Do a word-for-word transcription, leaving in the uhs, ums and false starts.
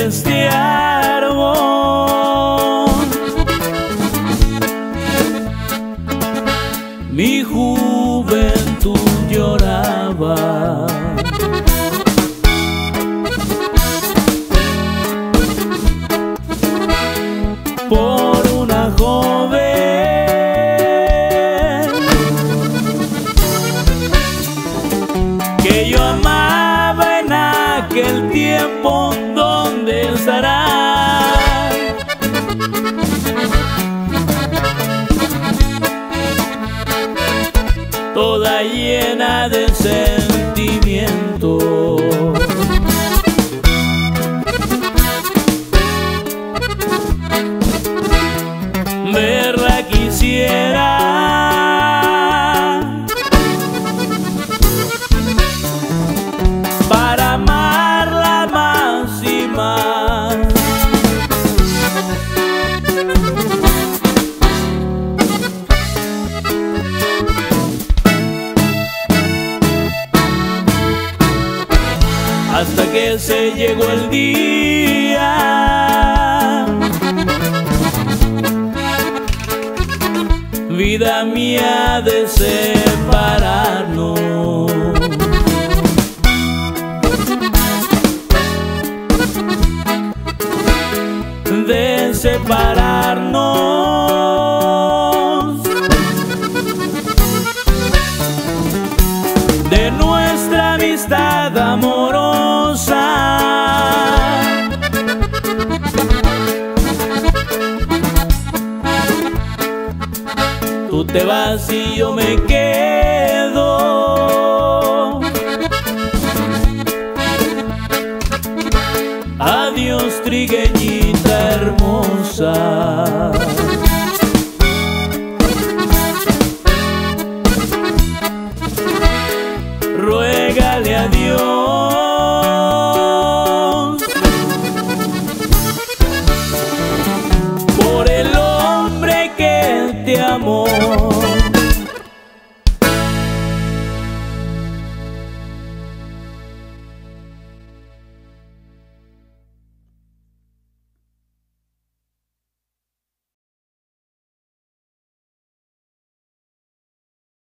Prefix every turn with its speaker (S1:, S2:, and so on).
S1: este árbol. Mi juventud lloraba por una joven que yo amaba en aquel tiempo. ¿Dónde estará? Toda llena de sentimiento. Verla quisiera, para amarla más y más. Hasta que se llegó el día, vida mía, de separarnos. De separarnos de nuestra amistad amorosa. Tú te vas y yo me quedo. Adiós, trigueñita hermosa.